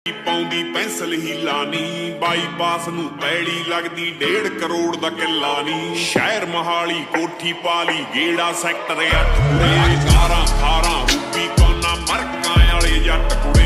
ਪਾਉਂਦੀ ਪੈਨਸਲ ਹੀਲਾ ਨੀ ਬਾਈਪਾਸ ਨੂੰ ਪੈੜੀ ਲੱਗਦੀ 1.5 ਕਰੋੜ ਦਾ ਕਿੱਲਾ ਨੀ ਸ਼ਹਿਰ ਮਹਾਲੀ ਕੋਠੀ ਪਾਲੀ ਗੇੜਾ ਸੈਕਟਰ 8 ਕੁੜੇ 12 18 ਰੂਪੀ ਕੋਨਾ ਮਰਕਾਂ ਵਾਲੇ ਜੱਟ